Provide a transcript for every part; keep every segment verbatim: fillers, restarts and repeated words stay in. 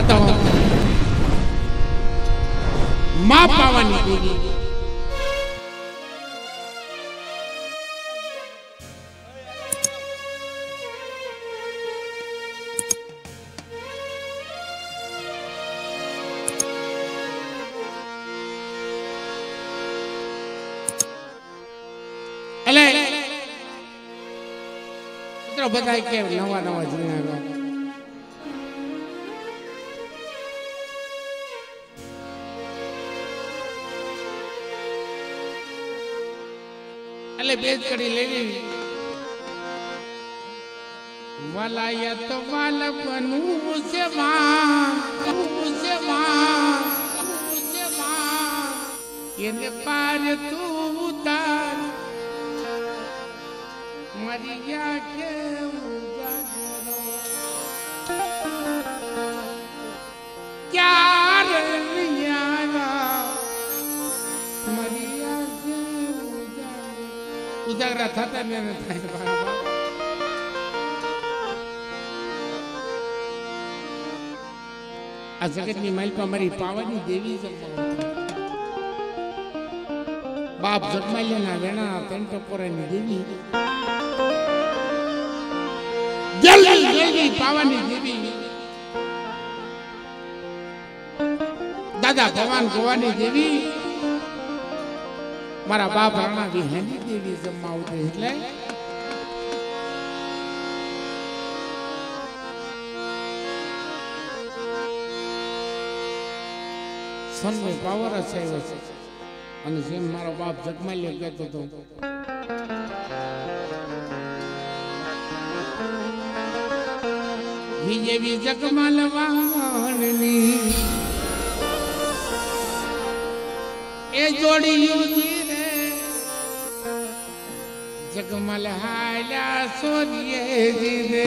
તો માં પાવાની દેવી બધા કે નવા નવા જીણા એટલે બેજ કરી લેવી વાલાયા તો વાલ બનવું છે માં છે માં છે માં એને પાર તું ઉતાર મરિયા કે ઉજાગરો ક્યાર યારા મરિયા કે ઉજાગરો ઉજાગરા થતા ને થાય બાબા આ જગતની માલિકા મારી પાવાની દેવી છે બાપ જગમાલ્યાના વેણા પેન્ટોપોરાની દેવી જલ્દી દેવી પાવાની દેવી દાદા ભગવાન ગોવાની દેવી મારા બાપ રાણા વિહાની દેવી જમવા ઉતરે એટલે સનમે પાવર છે અને જેમ મારો બાપ જગમાલ્યો કહેતો હતો વિજય જગમાલ વાણની એ જોડિયું રે જગમાલ હાલ્યા સોરીએ રે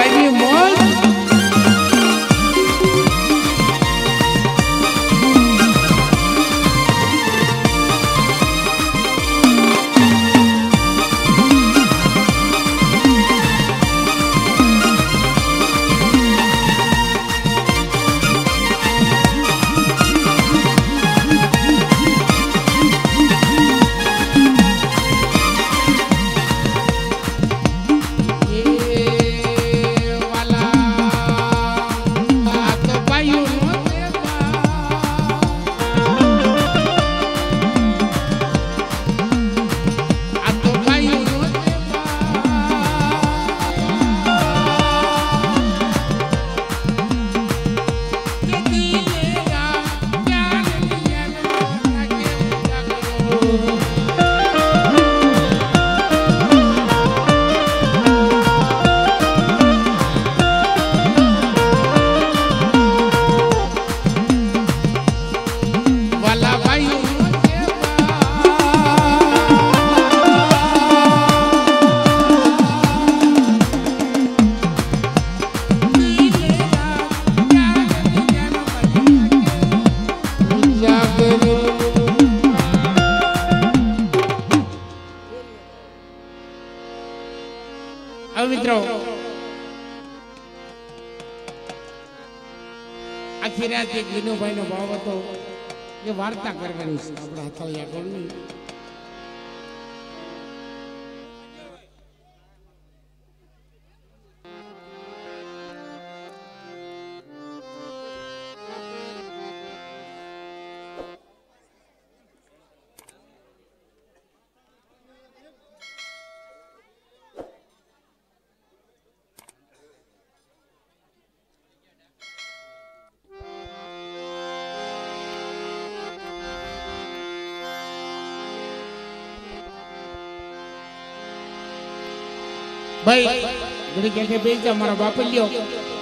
ભાઈની મોજ મિત્રો આખી રાત એક વિનુભાઈ નો ભાવ હતો એ વાર્તા કરવાની છે આપણા હથળિયા કોણની ભાઈ ઘડી કે બેસી જા મારા બાપ લ્યો